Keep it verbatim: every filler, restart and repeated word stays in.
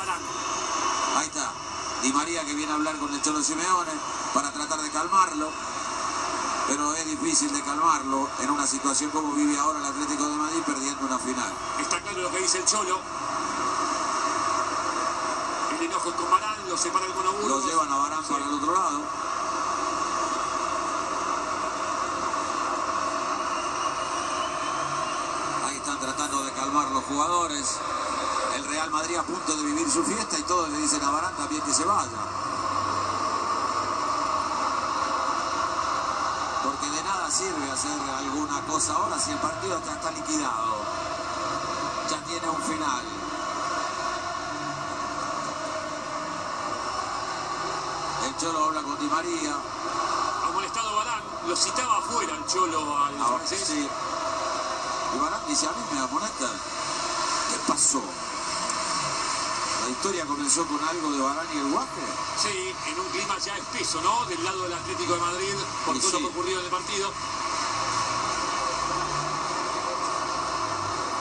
Varane. Ahí está. Di María, que viene a hablar con el Cholo Simeone para tratar de calmarlo. Pero es difícil de calmarlo en una situación como vive ahora el Atlético de Madrid, perdiendo una final. Está claro lo que dice el Cholo. El enojo es con Varane, lo separa el Mono Burgos. Lo llevan a Varane, sí, para el otro lado. Ahí están tratando de calmar los jugadores. El Real Madrid a punto de vivir su fiesta y todos le dicen a Varane también que se vaya. Porque de nada sirve hacer alguna cosa ahora si el partido ya está liquidado. Ya tiene un final. El Cholo habla con Di María. Ha molestado a Varane, lo citaba afuera el Cholo al Ah, francés. sí. Y Varane dice, a mí me amonesta. ¿Qué pasó? ¿La historia comenzó con algo de Varane y el Guaje? Sí, en un clima ya espeso, ¿no? Del lado del Atlético de Madrid, por Y todo sí. lo que ocurrió en el partido.